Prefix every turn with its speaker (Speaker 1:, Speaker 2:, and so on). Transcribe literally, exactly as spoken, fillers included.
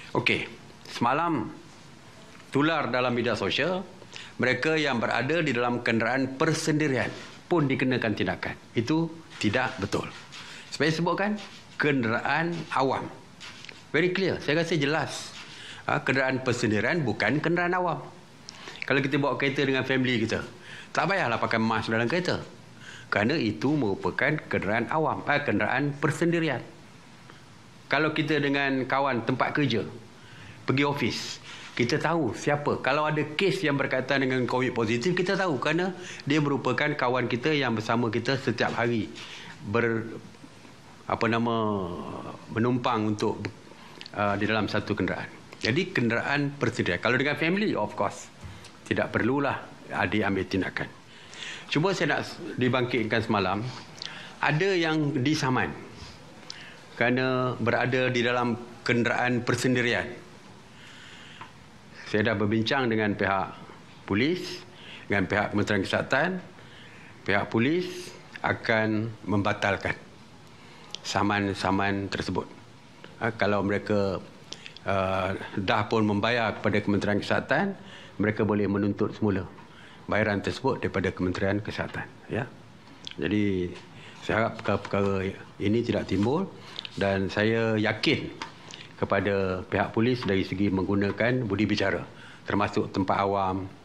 Speaker 1: Okey, semalam tular dalam media sosial, mereka yang berada di dalam kenderaan persendirian pun dikenakan tindakan. Itu tidak betul. Seperti sebutkan, kenderaan awam. Very clear, saya rasa jelas. Ha, kenderaan persendirian bukan kenderaan awam. Kalau kita bawa kereta dengan family kita, tak payahlah pakai mask dalam kereta. Kerana itu merupakan kenderaan awam, eh, kenderaan persendirian. Kalau kita dengan kawan tempat kerja, pergi ofis, kita tahu siapa. Kalau ada kes yang berkaitan dengan COVID positif, kita tahu kerana dia merupakan kawan kita yang bersama kita setiap hari ber apa nama menumpang untuk uh, di dalam satu kenderaan. Jadi kenderaan persendirian. Kalau dengan family, of course, tidak perlulah diambil tindakan. Cuma saya nak dibangkitkan semalam, ada yang disaman kerana berada di dalam kenderaan persendirian. Saya dah berbincang dengan pihak polis, dengan pihak Kementerian Kesihatan. Pihak polis akan membatalkan saman-saman tersebut. Ha, kalau mereka uh, dah pun membayar kepada Kementerian Kesihatan, mereka boleh menuntut semula bayaran tersebut daripada Kementerian Kesihatan. Ya. Jadi saya harap perkara-perkara ini tidak timbul. Dan saya yakin kepada pihak polis dari segi menggunakan budi bicara, termasuk tempat awam,